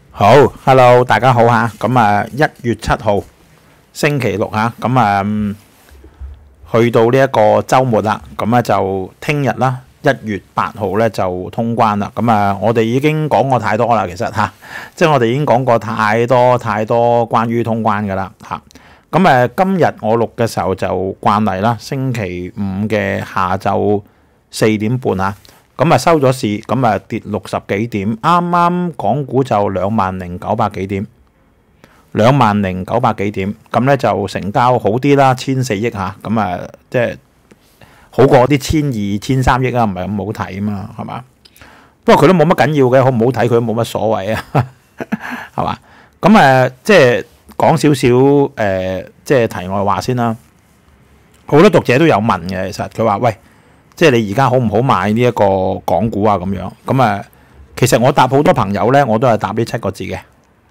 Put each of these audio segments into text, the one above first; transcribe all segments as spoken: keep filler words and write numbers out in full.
好，Hello，大家好吓，咁啊一月七號星期六吓，咁啊嗯去到呢一個週末啦，咁啊就聽日啦，一月八號咧就通關啦。咁啊，我哋已經講過太多啦，其實吓，即係我哋已經講過太多太多關於通關噶啦吓。咁誒，今日我錄嘅時候就慣例啦，星期五嘅下晝四點半吓。咁啊收咗市，咁啊跌六十幾點，啱啱港股就兩萬零九百幾點，兩萬零九百幾點，咁咧就成交好啲啦，千四億嚇，咁啊即係好過啲千二千三億啊，唔係咁好睇啊嘛，係嘛？不過佢都冇乜緊要嘅，好唔好睇佢都冇乜所謂啊，係嘛？咁誒即係講少少誒，即係題外話先啦。好多讀者都有問嘅，其實佢話喂。即係你而家好唔好買呢一個港股啊咁樣咁啊？其實我答好多朋友咧，我都係答呢七個字嘅。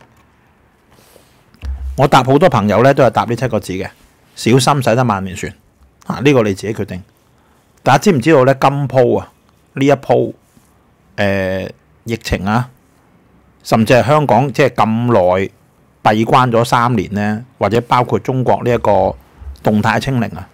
我答好多朋友咧，都係答呢七個字嘅。小心駛得萬年船啊！呢個你自己決定。大家知唔知道咧？今鋪啊，呢一鋪誒疫情啊，甚至係香港即係咁耐閉關咗三年咧，或者包括中國呢一個動態清零啊。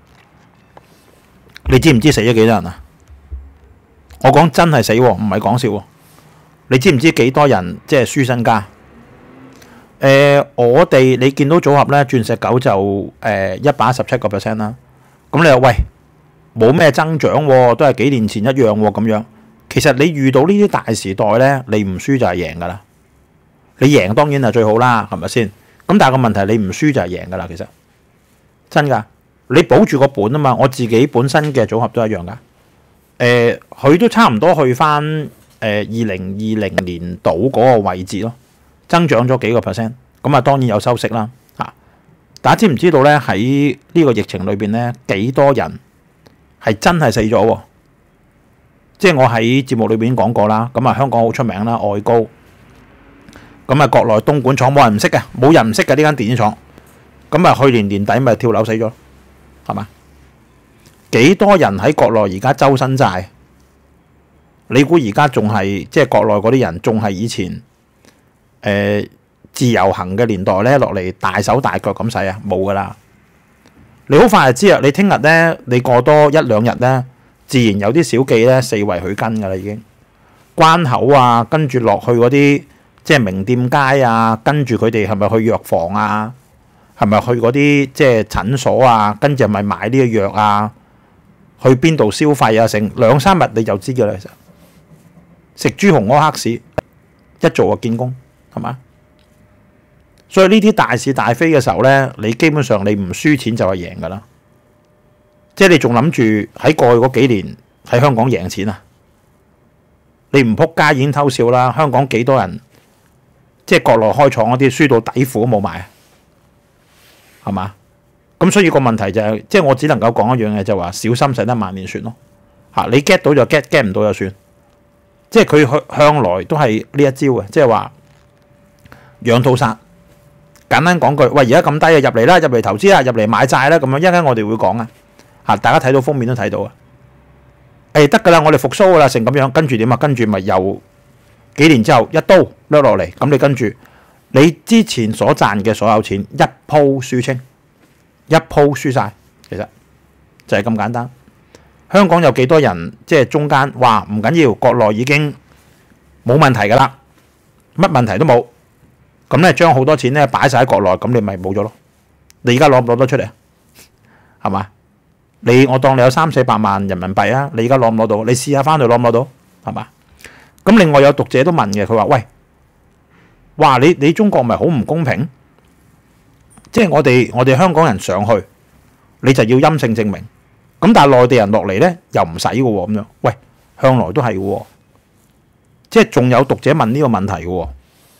你知唔知死咗幾多人啊？我講真係死喎，唔係講笑喎。你知唔知幾多人即係輸身家？誒、呃，我哋你見到組合咧，鑽石狗就誒一百一十七個 percent 啦。咁你話喂，冇咩增長喎，都係幾年前一樣喎咁樣。其實你遇到呢啲大時代咧，你唔輸就係贏噶啦。你贏當然係最好啦，係咪先？咁但係個問題，你唔輸就係贏噶啦，其實真㗎。你保住個本啊嘛，我自己本身嘅組合都一樣噶。誒、呃，佢都差唔多去翻誒二零二零年度嗰個位置咯，增長咗幾個 percent。咁啊，當然有收息啦。嚇，大家知唔知道咧？喺呢個疫情裏邊咧，幾多人係真係死咗喎？即係我喺節目裏邊講過啦。咁啊，香港好出名啦，愛高。咁啊，國內東莞廠冇人唔識嘅，冇人唔識嘅呢間電子廠。咁啊，去年年底咪跳樓死咗。係嘛？幾多人喺國內而家周身債？你估而家仲係即係國內嗰啲人仲係以前誒、呃、自由行嘅年代咧落嚟大手大腳咁使啊？冇噶啦！你好快就知啊！你聽日咧，你過多一兩日咧，自然有啲小記咧四圍去跟噶啦，已經關口啊，跟住落去嗰啲即係名店街啊，跟住佢哋係咪去藥房啊？係咪去嗰啲即係診所啊？跟住係咪買呢個藥啊？去邊度消費啊？成兩三日你就知嘅啦。其實食豬紅柯黑市一做就見功，係嘛？所以呢啲大是大非嘅時候咧，你基本上你唔輸錢就係贏㗎啦。即係你仲諗住喺過去嗰幾年喺香港贏錢啊？你唔撲街已經偷笑啦！香港幾多人即係國內開廠嗰啲輸到底褲都冇埋。係嘛？咁所以個問題就係、是，即係我只能夠講一樣嘢，就話、是、小心駛得萬年船咯。嚇，你 get 到就 get，get 唔到就算。即係佢向向來都係呢一招嘅，即係話養套殺。簡單講句，喂，而家咁低啊，入嚟啦，入嚟投資啦，入嚟買債啦，咁樣一陣間我哋會講啊。嚇，大家睇到封面都睇到啊。誒得㗎啦，我哋復甦㗎啦，成咁樣，跟住點啊？跟住咪又幾年之後一刀掠落嚟，咁你跟住。你之前所賺嘅所有錢一鋪輸清，一鋪輸晒，其實就係咁簡單。香港有幾多人即係中間話唔緊要，國內已經冇問題㗎啦，乜問題都冇。咁咧將好多錢咧擺晒喺國內，咁你咪冇咗咯。你而家攞唔攞得出嚟啊？係嘛？你我當你有三四百萬人民幣啊，你而家攞唔攞到？你試下翻去攞唔攞到？係嘛？咁另外有讀者都問嘅，佢話喂。哇！你你中國咪好唔公平？即係我哋我哋香港人上去，你就要陰性證明。咁但係內地人落嚟咧又唔使嘅喎，咁樣。喂，向來都係嘅喎。即係仲有讀者問呢個問題嘅喎。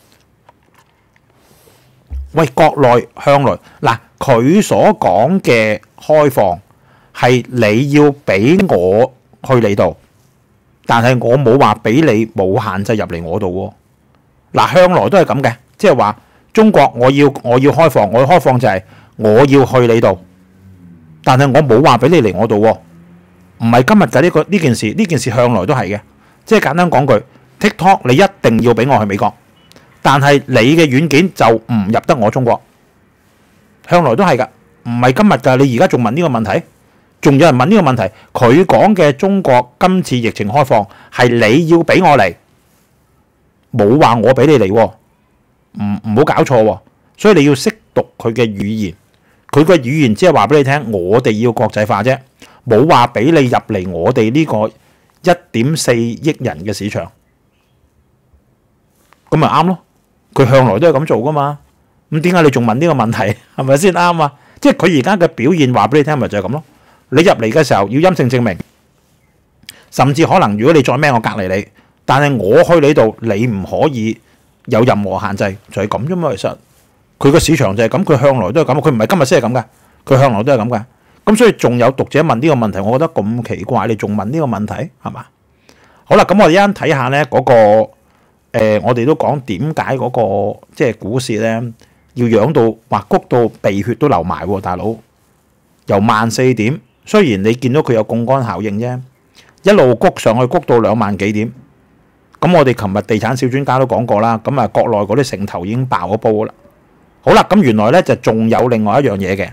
喂，國內向來嗱，佢所講嘅開放係你要俾我去你度，但係我冇話俾你冇限制入嚟我度喎。嗱，向來都係咁嘅，即係話中國我要我要開放，我要開放就係我要去你度，但係我冇話俾你嚟我度喎，唔係今日嘅呢個呢件事，呢件事向來都係嘅，即係簡單講句 ，TikTok 你一定要俾我去美國， 但係你嘅軟件就唔入得我中國，向來都係㗎，唔係今日㗎。你而家仲問呢個問題，仲有人問呢個問題。佢講嘅中國今次疫情開放係你要俾我嚟，冇話我俾你嚟喎，唔唔好搞錯喎。所以你要識讀佢嘅語言，佢嘅語言只係話俾你聽，我哋要國際化啫，冇話俾你入嚟我哋呢個一點四億人嘅市場，咁咪啱咯。佢向來都係咁做噶嘛，咁點解你仲問呢個問題？係咪先啱啊？即係佢而家嘅表現話俾你聽，咪就係咁咯。你入嚟嘅時候要陰性證明，甚至可能如果你再咩我隔離你，但係我去你度，你唔可以有任何限制，就係咁啫嘛。其實佢個市場就係咁，佢向來都係咁，佢唔係今日先係咁嘅，佢向來都係咁嘅。咁所以仲有讀者問呢個問題，我覺得咁奇怪，你仲問呢個問題係嘛？好啦，咁我哋一陣睇下咧嗰個誒、呃，我哋都講點解嗰個即係股市咧要養到話谷到鼻血都流埋喎，大佬由萬四點，雖然你見到佢有槓桿效應啫，一路谷上去谷到兩萬幾點。咁我哋琴日地產小專家都講過啦，咁啊國內嗰啲城投已經爆咗煲啦。好啦，咁原來咧就仲有另外一樣嘢嘅。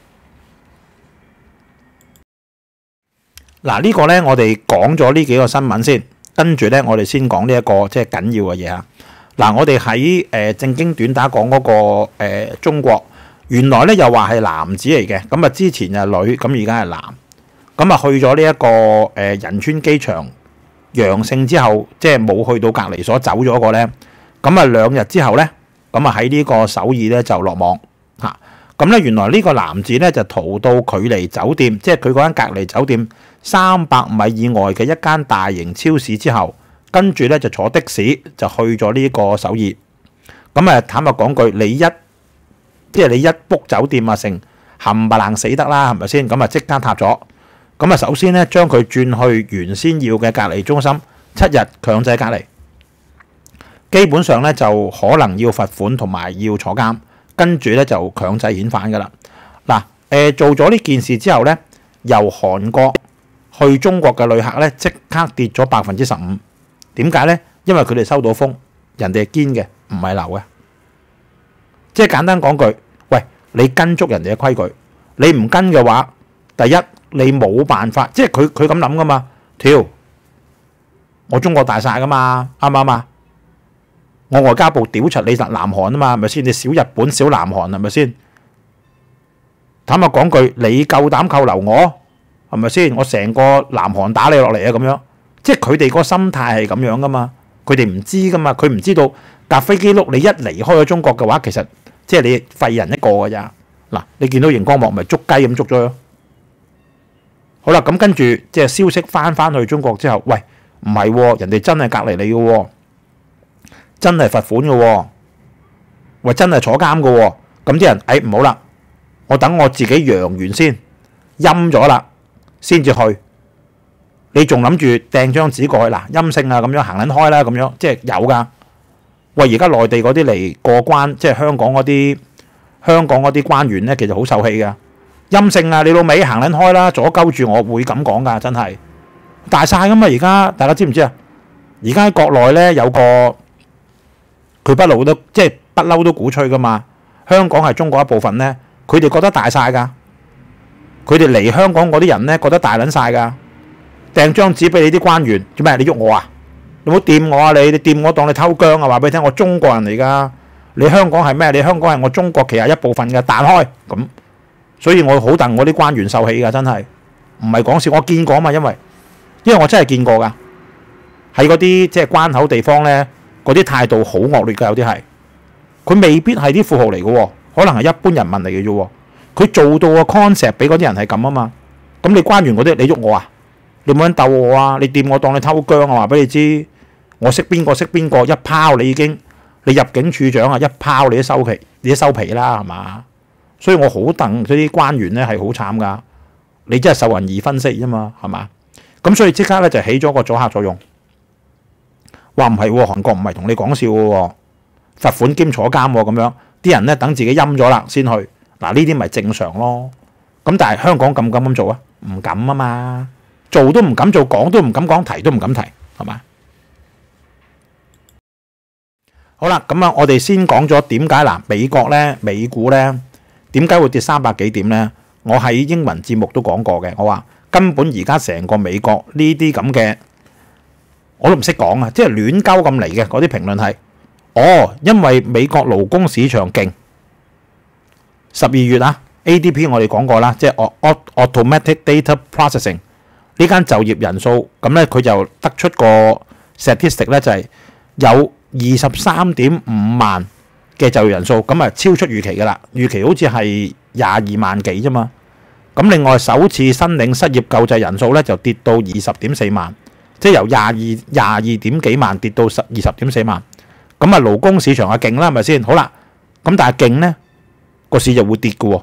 嗱，呢個咧我哋講咗呢幾個新聞先，跟住咧我哋先講呢一個即係緊要嘅嘢啊。嗱，我哋喺誒正經短打講嗰個誒中國，原來咧又話係男子嚟嘅，咁啊之前係女，咁而家係男，咁啊去咗呢一個誒仁川機場陽性之後，即係冇去到隔離所走咗個咧，咁啊兩日之後咧，咁啊喺呢個首爾咧就落網嚇。咁咧原來呢個男子咧就逃到距離酒店，即係佢嗰間隔離酒店三百米以外嘅一間大型超市之後，跟住咧就坐的士就去咗呢個首爾。咁啊坦白講句，你一即係你一 book 酒店啊，成冚唪唥死得啦，係咪先？咁啊即刻塌咗。咁啊首先咧將佢轉去原先要嘅隔離中心，七日強制隔離，基本上咧就可能要罰款同埋要坐監，跟住咧就強制遣返噶啦。嗱，誒做咗呢件事之後咧，由韓國去中國嘅旅客咧即刻跌咗百分之十五。點解咧？因為佢哋收到風，人哋係堅嘅，唔係流嘅。即係簡單講句，喂，你跟足人哋嘅規矩，你唔跟嘅話，第一你冇辦法，即係佢佢咁諗噶嘛。跳，我中國大晒噶嘛，啱唔啱啊？我外交部屌柒你南韓啊嘛，係咪先？你小日本小南韓係咪先？坦白講句，你夠膽扣留我係咪先？我成個南韓打你落嚟啊咁樣。即係佢哋個心態係咁樣噶嘛，佢哋唔知噶嘛，佢唔知道搭飛機碌你一離開咗中國嘅話，其實即係你廢人一個㗎咋。嗱，你見到熒光幕咪捉雞咁捉咗咯。好啦，咁跟住即係消息翻翻去中國之後，喂，唔係喎，人哋真係隔離你嘅喎，真係罰款嘅喎，喂，真係坐監嘅喎。咁啲人誒唔好啦，我等我自己陽完先，陰咗啦先至去。你仲諗住掟張紙過去嗱，陰性啊咁樣行撚開啦咁樣，即係有㗎。喂，而家內地嗰啲嚟過關，即係香港嗰啲香港嗰啲關員咧，其實好受氣㗎。陰性啊，你老味行撚開啦，阻鳩住我會咁講㗎，真係大晒㗎嘛！而家大家知唔知啊？而家喺國內咧有個佢不嬲都即係不嬲都鼓吹㗎嘛。香港係中國一部分咧，佢哋覺得大晒㗎。佢哋嚟香港嗰啲人咧覺得大撚晒㗎。掟張紙俾你啲關員做咩？你喐我啊？你唔好掂我啊！你你掂我當你偷姜啊！話俾你聽，我中國人嚟㗎。你香港係咩？你香港係我中國旗下一部分嘅，彈開咁。所以我好戥我啲關員受氣㗎，真係唔係講笑。我見過啊嘛，因為因為我真係見過㗎，喺嗰啲即係關口地方咧，嗰啲態度好惡劣㗎，有啲係佢未必係啲富豪嚟嘅喎，可能係一般人民嚟嘅啫喎。佢做到個 concept 俾嗰啲人係咁啊嘛。咁你關員嗰啲，你喐我啊？你冇人鬥我啊！你掂我當你偷姜啊！話俾你知，我識邊個識邊個，一拋你已經，你入境處長啊，一拋你都收皮，你都收皮啦，係嘛？所以我好戥嗰啲關員咧係好慘㗎，你真係受人二分析啫嘛，係嘛？咁所以即刻咧就起咗個阻嚇作用，話唔係喎，韓國唔係同你講笑嘅喎，罰款兼坐監喎咁樣，啲人咧等自己陰咗啦先去，嗱呢啲咪正常咯。咁但係香港敢唔敢咁做啊？唔敢啊嘛。做都唔敢做，講都唔敢講，提都唔敢提，係嘛？ 好啦，咁啊，我哋先講咗點解嗱，美國咧美股咧點解會跌三百幾點咧？我喺英文節目都講過嘅，我話根本而家成個美國呢啲咁嘅，我都唔識講啊，即係亂鳩咁嚟嘅嗰啲評論係，哦，因為美國勞工市場勁，十二月啊 A D P 我哋講過啦，即係 Automatic Data Processing 呢間就業人數，咁咧佢就得出個 statistic 咧就係有二十三點五萬嘅就業人數，咁啊超出預期㗎啦，預期好似係廿二萬幾啫嘛。咁另外首次申領失業救濟人數咧就跌到二十點四萬，即係由廿二廿二點幾萬跌到十二十點四萬。咁啊勞工市場啊勁啦，係咪先？好啦，咁但係勁咧個市就會跌嘅喎。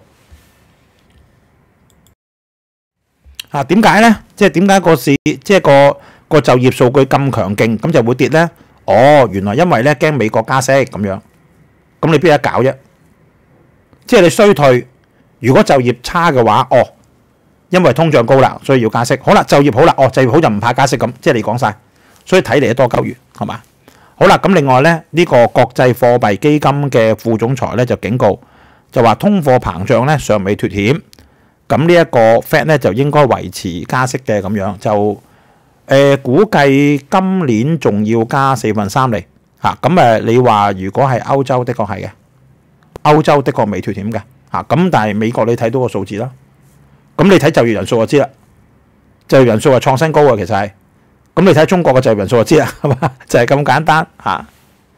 啊點解咧？即係點解個市即係個個就業數據咁強勁，咁就會跌咧？哦，原來因為咧驚美國加息咁樣，咁你邊有得搞啫？即係你衰退，如果就業差嘅話，哦，因為通脹高啦，所以要加息。好啦，就業好啦，哦，就業好就唔怕加息咁，即係你講晒，所以睇嚟都多鳩餘，係嘛？好啦，咁另外咧，呢個國際貨幣基金嘅副總裁咧就警告，就話通貨膨脹咧尚未脫險，咁呢一個 Fed 咧就應該維持加息嘅咁樣就。誒、呃、估計今年仲要加四分三厘嚇，咁、啊、誒你話如果係歐洲的確係嘅，歐洲的確未脫險嘅嚇，咁、啊、但係美國你睇到個數字啦，咁你睇就業人數就知啦，就業人數係創新高啊，其實係，咁你睇中國嘅就業人數就知啦，係嘛？就係、是、咁簡單嚇、啊。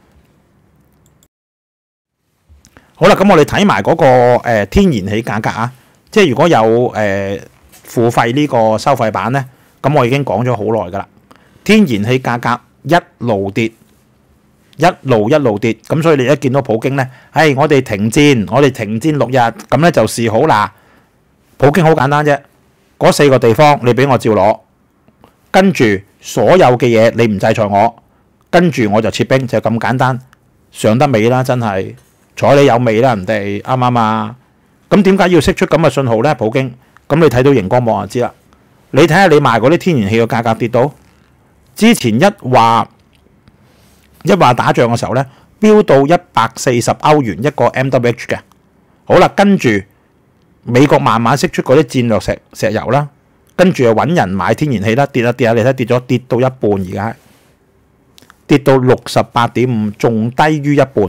好啦，咁我哋睇埋嗰個、呃、天然氣價格啊，即係如果有誒、呃、付費呢個收費版咧。咁我已經講咗好耐㗎啦，天然氣價格一路跌，一路一路跌，咁所以你一見到普京咧，唉，我哋停戰，我哋停戰六日，咁咧就示好啦。普京好簡單啫，嗰四個地方你俾我照攞，跟住所有嘅嘢你唔制裁我，跟住我就撤兵，就咁簡單，上得尾啦，真係睬你有味啦，人哋啱唔啱啊？咁點解要釋出咁嘅信號咧？普京，咁你睇到熒光幕就知啦。你睇下你賣嗰啲天然氣嘅價格跌到，之前一話一話打仗嘅時候咧，飆到一百四十歐元一個 M W H 嘅。好啦，跟住美國慢慢釋出嗰啲戰略石石油啦，跟住又揾人買天然氣啦，跌啊跌啊，你睇跌咗跌到一半，而家跌到六十八點五，仲低於一半。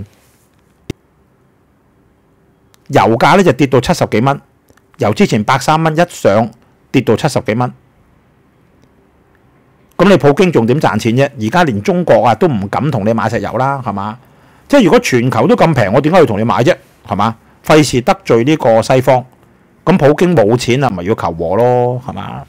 油價咧就跌到七十幾蚊，由之前百三蚊一上。跌到七十幾蚊，咁你普京仲點賺錢啫？而家連中國啊都唔敢同你買石油啦，係嘛？即係如果全球都咁平，我點解要同你買啫？係嘛？費事得罪呢個西方，咁普京冇錢啊，咪要求和咯，係嘛？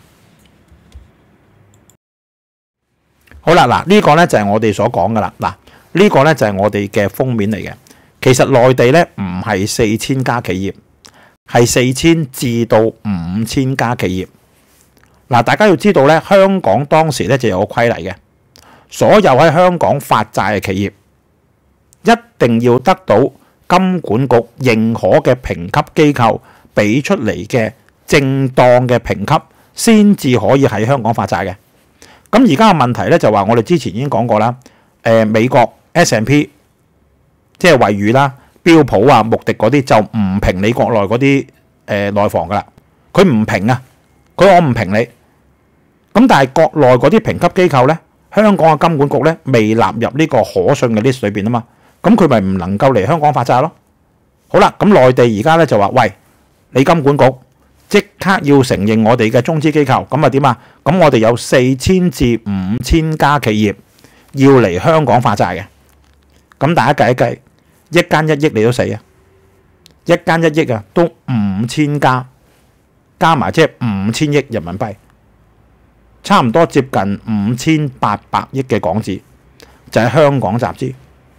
好啦，嗱呢個咧就係我哋所講噶啦，嗱呢個咧就係我哋嘅封面嚟嘅。其實內地咧唔係四千家企業。係四千至到五千家企業。嗱，大家要知道咧，香港當時咧就有個規例嘅，所有喺香港發債嘅企業，一定要得到金管局認可嘅評級機構俾出嚟嘅正當嘅評級，先至可以喺香港發債嘅。咁而家嘅問題咧就話，我哋之前已經講過啦，誒美國 S and P 即係惠譽啦。標普啊、穆迪嗰啲就唔評你國內嗰啲誒內房噶啦，佢唔評啊，佢話我唔評你。咁但係國內嗰啲評級機構咧，香港嘅金管局咧未納入呢個可信嘅 list 裏邊啊嘛，咁佢咪唔能夠嚟香港發債咯？好啦，咁內地而家咧就話，喂，你金管局即刻要承認我哋嘅中資機構，咁啊點啊？咁我哋有四千至五千家企業要嚟香港發債嘅，咁大家計一計。一間一億你都死啊！一間一億啊，都五千家，加埋即係五千億人民幣，差唔多接近五千八百億嘅港紙，就係香港集資。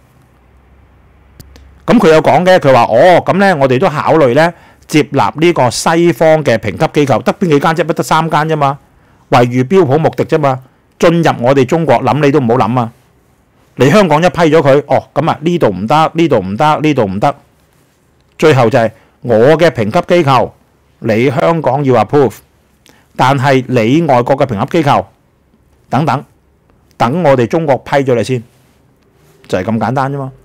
咁佢有講嘅，佢話哦，咁咧我哋都考慮咧接納呢個西方嘅評級機構，得邊幾間啫？不得三間啫嘛，惠譽、標普、穆迪啫嘛。進入我哋中國諗你都唔好諗啊！嚟香港一批咗佢，哦咁啊呢度唔得，呢度唔得，呢度唔得，最後就係我嘅評級機構，你香港要 approve， 但係你外國嘅評級機構等等，等我哋中國批咗你先，就係咁簡單啫嘛。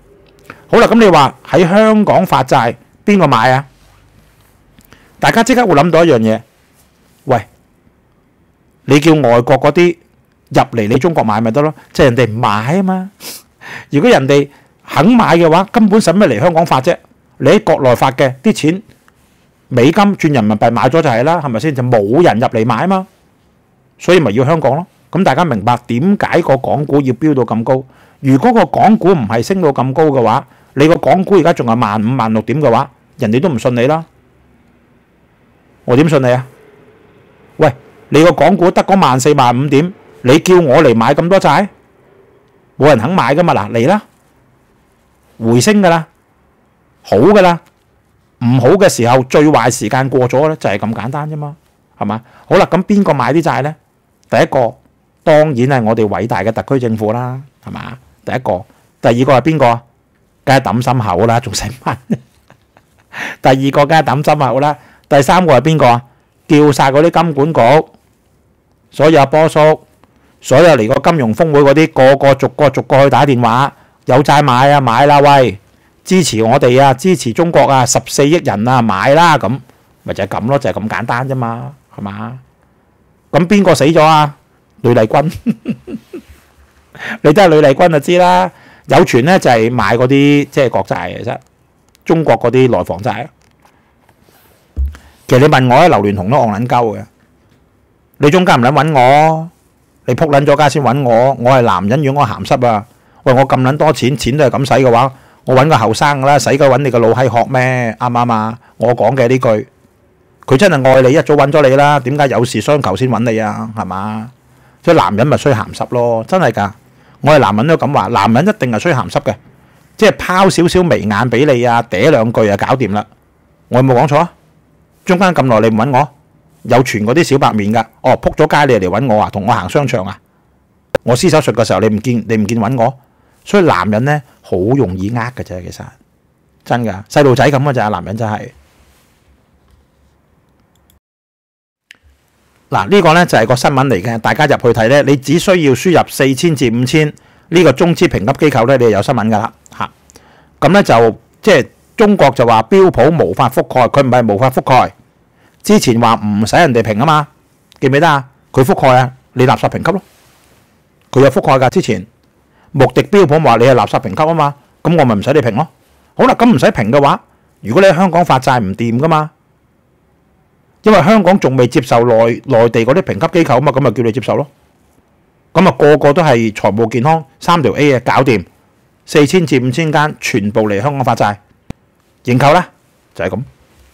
好啦，咁你話喺香港發債邊個買啊？大家即刻會諗到一樣嘢，喂，你叫外國嗰啲入嚟你中國買咪得咯？即係人哋唔買啊嘛。如果人哋肯買嘅話，根本使乜嚟香港發啫？你喺國內發嘅啲錢，美金轉人民幣買咗就係啦，係咪先？就冇人入嚟買啊嘛，所以咪要香港咯。咁大家明白點解個港股要飆到咁高？如果個港股唔係升到咁高嘅話，你個港股而家仲係萬五萬六點嘅話，人哋都唔信你啦。我點信你啊？喂，你個港股得嗰萬四萬五點，你叫我嚟買咁多債，冇人肯買噶嘛？嗱，嚟啦，回升噶啦，好噶啦，唔好嘅時候最壞時間過咗咧，就係咁簡單啫嘛，係嘛？好啦，咁邊個買啲債咧？第一個當然係我哋偉大嘅特區政府啦，係嘛？第一個，第二個係邊個啊？梗係抌心口啦，仲使問？第二個梗係抌心口啦。第三個係邊個啊？叫晒嗰啲金管局，所有波叔，所有嚟個金融峰會嗰啲，個個逐個逐個去打電話，有債買啊，買啦，喂，支持我哋啊，支持中國啊，十四億人啊，買啦，咁咪就係咁咯，就係咁簡單啫嘛，係嘛？咁邊個死咗啊？呂麗君，你都係呂麗君就知啦。有傳咧就係買嗰啲即係國債嘅啫，中國嗰啲內房債。其實你問我咧，劉鑾雄都戇撚鳩嘅。你中間唔撚揾我，你撲撚咗家先揾我。我係男人，如果我鹹濕啊，喂，我咁撚多錢，錢都係咁使嘅話，我揾個後生噶啦，使鬼揾你個老閪學咩？啱唔啱啊？我講嘅呢句，佢真係愛你，一早揾咗你啦。點解有事相求先揾你啊？係嘛？即係男人咪衰鹹濕咯，真係㗎。我係男人都咁話，男人一定係衰鹹濕嘅，即係拋少少眉眼俾你啊，嗲兩句啊，搞掂啦。我有冇講錯啊？中間咁耐你唔揾我，有傳嗰啲小白面㗎。哦，撲咗街你嚟揾我啊，同我行商場啊。我施手術嘅時候你唔見你唔見揾我，所以男人咧好容易呃嘅啫，其實真㗎，細路仔咁嘅咋，男人真係。嗱，呢個咧就係個新聞嚟嘅，大家入去睇咧，你只需要輸入四千至五千呢個中資評級機構咧，你就有新聞㗎啦嚇。咁咧就即係中國就話標普無法覆蓋，佢唔係無法覆蓋。之前話唔使人哋評啊嘛，記唔記得啊？佢覆蓋啊，你垃圾評級咯，佢有覆蓋㗎。之前穆迪標普話你係垃圾評級啊嘛，咁我咪唔使你評咯。好啦，咁唔使評嘅話，如果你喺香港發債唔掂㗎嘛。因為香港仲未接受內內地嗰啲評級機構啊嘛，咁咪叫你接受咯。咁啊個個都係財務健康三條 A 嘅搞掂，四千至五千間全部嚟香港發債認購啦，就係咁。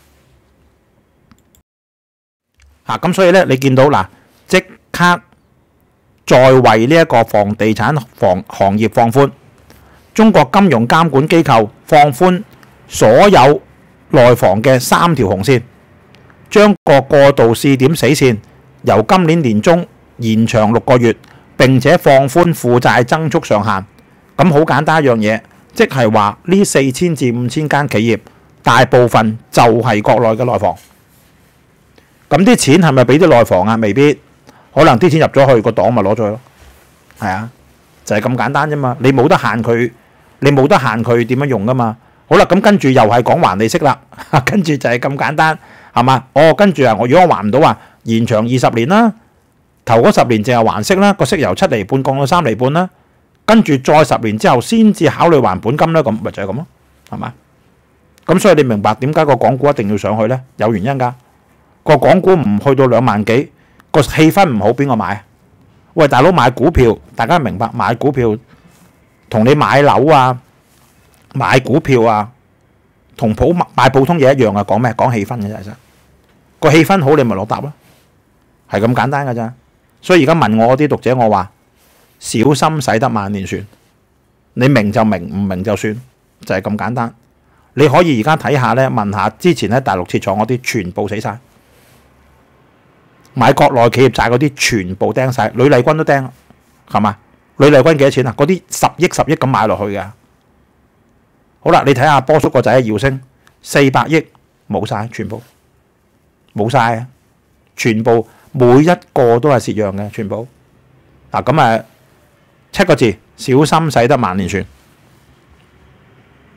嚇咁所以咧，你見到嗱，即刻再為呢一個房地產房行業放寬，中國金融監管機構放寬所有內房嘅三條紅線。將個過渡試點死線由今年年中延長六個月，並且放寬負債增速上限。咁好簡單一樣嘢，即係話呢四千至五千間企業，大部分就係國內嘅內房。咁啲錢係咪俾啲內房啊？未必，可能啲錢入咗去個黨咪攞咗去咯。係啊，就係咁簡單啫嘛。你冇得限佢，你冇得限佢點樣用噶嘛。好啦，咁跟住又係講還利息啦，跟住就係咁簡單。係嘛？哦，跟住啊，我如果我還唔到啊，延長二十年啦，頭嗰十年淨係還息啦，個息由七厘半降到三厘半啦，跟住再十年之後先至考慮還本金啦，咁咪就係咁咯，係嘛？咁所以你明白點解個港股一定要上去咧？有原因㗎。個港股唔去到兩萬幾，個氣氛唔好，邊個買啊？喂，大佬買股票，大家明白買股票同你買樓啊、買股票啊，同普買普通嘢一樣啊！講咩？講氣氛嘅啫，其實。個氣氛好，你咪落答咯，係咁簡單㗎咋。所以而家問我嗰啲讀者，我話小心使得萬年船，你明就明，唔明就算，就係咁簡單。你可以而家睇下咧，問下之前喺大陸設廠嗰啲，全部死晒。買國內企業債嗰啲，全部釘晒。呂麗君都釘，係嘛？呂麗君幾多錢啊？嗰啲十億十億咁買落去㗎。好啦，你睇下波叔個仔耀星，四百億冇晒，全部。冇晒啊！全部每一個都係蝕讓嘅，全部嗱咁啊，七個字：小心使得萬年船。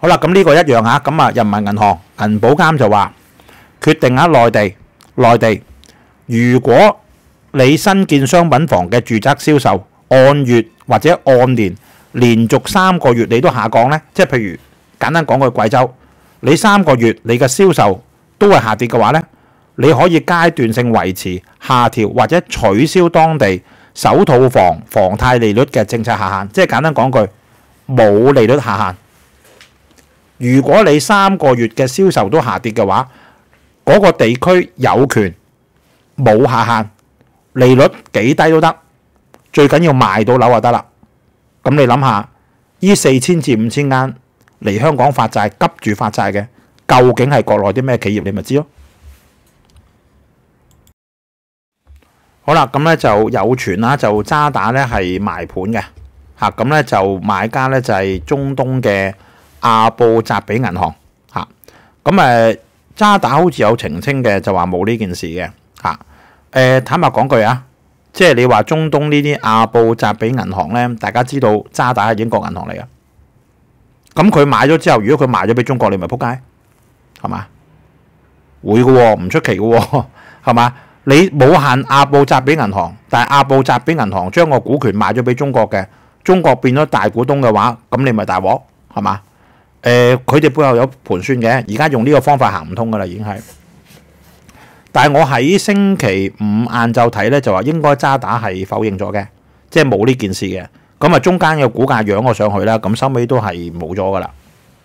好啦，咁呢個一樣嚇，咁啊人民銀行銀保監就話決定喺內地內地，如果你新建商品房嘅住宅銷售按月或者按年連續三個月你都下降呢，即係譬如簡單講句貴州，你三個月你嘅銷售都係下跌嘅話呢，你可以階段性維持下調或者取消當地首套房房貸利率嘅政策下限，即係簡單講句冇利率下限。如果你三個月嘅銷售都下跌嘅話，嗰個地區有權冇下限，利率幾低都得，最緊要賣到樓就得啦。咁你諗下，呢四千至五千間嚟香港發債急住發債嘅，究竟係國內啲咩企業？你咪知咯。好啦，咁咧就有傳啦，就渣打咧係賣盤嘅嚇，咁咧就買家咧就係中東嘅阿布扎比銀行嚇，咁誒渣打好似有澄清嘅，就話冇呢件事嘅嚇。誒坦白講句啊，即係你話中東呢啲阿布扎比銀行咧，大家知道渣打係英國銀行嚟嘅，咁佢買咗之後，如果佢賣咗俾中國，你咪撲街係嘛？會嘅喎，唔出奇嘅喎，係嘛？你冇限阿布扎比銀行，但係阿布扎比銀行將個股權賣咗俾中國嘅，中國變咗大股東嘅話，咁你咪大鑊係嘛？誒，佢哋背後有盤算嘅，而家用呢個方法行唔通噶啦，已經係。但係我喺星期五晏晝睇咧，就話應該渣打係否認咗嘅，即係冇呢件事嘅。咁啊，中間嘅股價揚咗上去啦，咁收尾都係冇咗噶啦。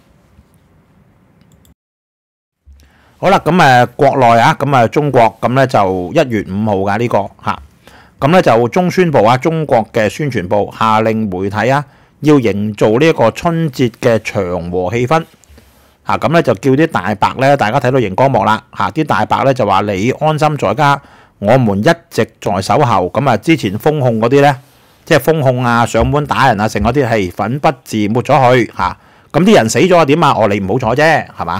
好啦，咁誒國內啊，咁誒中國咁咧就一月五號㗎呢個嚇，咁咧就中宣部啊，中國嘅宣傳部下令媒體啊，要營造呢一個春節嘅祥和氣氛嚇，咁咧就叫啲大白咧，大家睇到熒光幕啦嚇，啲大白咧就話你安心在家，我們一直在守候。咁啊，之前封控嗰啲咧，即係封控啊、上門打人啊，成嗰啲係粉筆字抹咗去嚇，咁啲人死咗點啊？哦，你唔好彩啫，係嘛？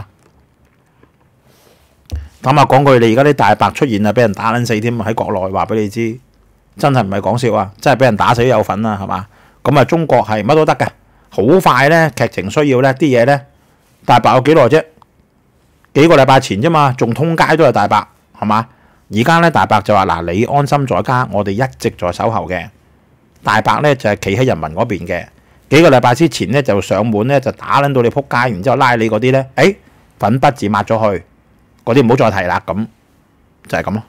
咁啊，講句，你而家啲大白出現啊，俾人打撚死添，喺國內話俾你知，真係唔係講笑啊！真係俾人打死都有份啦，係嘛？咁啊，中國係乜都得嘅，好快咧，劇情需要咧，啲嘢咧，大白有幾耐啫？幾個禮拜前啫嘛，仲通街都係大白，係嘛？而家咧，大白就話嗱，你安心在家，我哋一直在守候嘅。大白咧就係企喺人民嗰邊嘅。幾個禮拜之前咧就上門咧就打撚到你撲街，然之後拉你嗰啲咧，誒粉筆字抹咗去。嗰啲唔好再提啦，咁就係咁咯。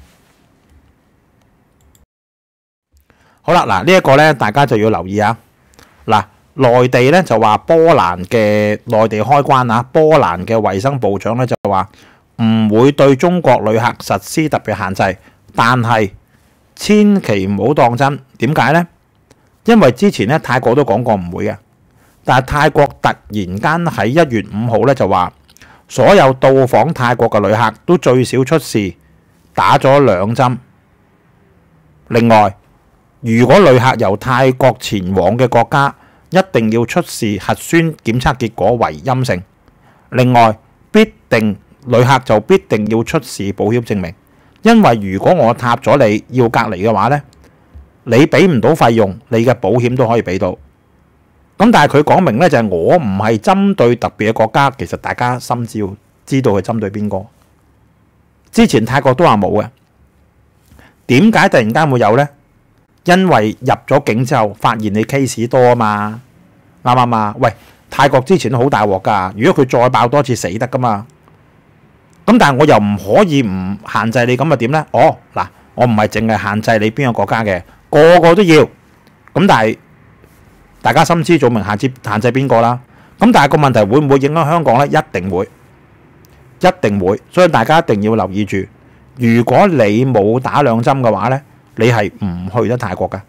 好啦，嗱呢一個咧，大家就要留意啊。嗱，內地咧就話波蘭嘅內地開關啊，波蘭嘅衛生部長咧就話唔會對中國旅客實施特別限制，但係千祈唔好當真。點解咧？因為之前咧泰國都講過唔會嘅，但係泰國突然間喺一月五號咧就話，所有到訪泰國嘅旅客都最少出示打咗兩針。另外，如果旅客由泰國前往嘅國家，一定要出示核酸檢測結果為陰性。另外，必定旅客就必定要出示保險證明，因為如果我塔咗你要隔離嘅話呢，你俾唔到費用，你嘅保險都可以俾到。咁但係佢講明咧，就係我唔係針對特別嘅國家，其實大家心知知道係針對邊個。之前泰國都話冇嘅，點解突然間會有呢？因為入咗境之後發現你 case 多啊嘛，啱唔啱啊？喂，泰國之前都好大鑊㗎，如果佢再爆多次死得㗎嘛。咁但係我又唔可以唔限制你，咁啊點呢？哦嗱，我唔係淨係限制你邊個國家嘅，個個都要。咁但係大家心知肚明限制限制邊個啦？咁但係個問題會唔會影響香港呢？一定會，一定會。所以大家一定要留意住，如果你冇打兩針嘅話呢，你係唔去得泰國嘅。